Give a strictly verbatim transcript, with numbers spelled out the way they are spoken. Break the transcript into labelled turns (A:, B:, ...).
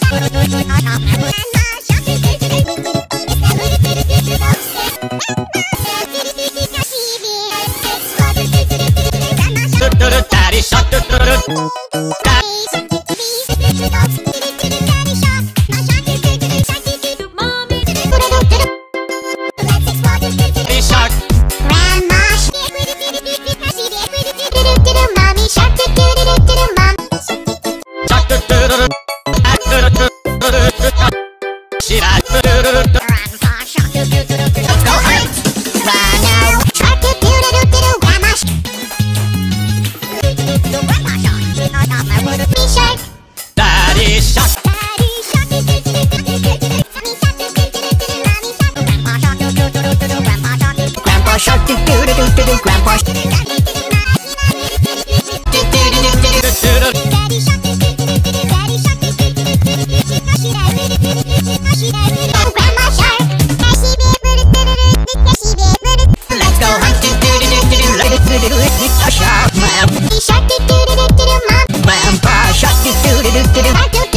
A: Daddy shark, Daddy shark,
B: Grandma shark, mommy shark, mom. Grandpa shark, let's go hunt. Grandma shark, grandma shark. Grandma shark, me shark.
A: Daddy shark,
B: Daddy shark, mommy shark, grandpa shark, grandpa shark, do do do do do, grandpa shark, do do do do do. Daddy shark, daddy shark, oh grandma shark, let's go hunt, do do do do do, do do do do, shark, mom. Shark, do do do do do, mom. Grandpa shark, do do do do do.